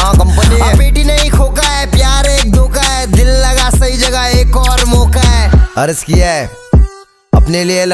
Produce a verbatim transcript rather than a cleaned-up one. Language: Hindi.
हाँ कंपनी है। बेटी नहीं खोका है, प्यार एक धोखा है, दिल लगा सही जगह एक और मौका है। अर्ज किया है अपने लिए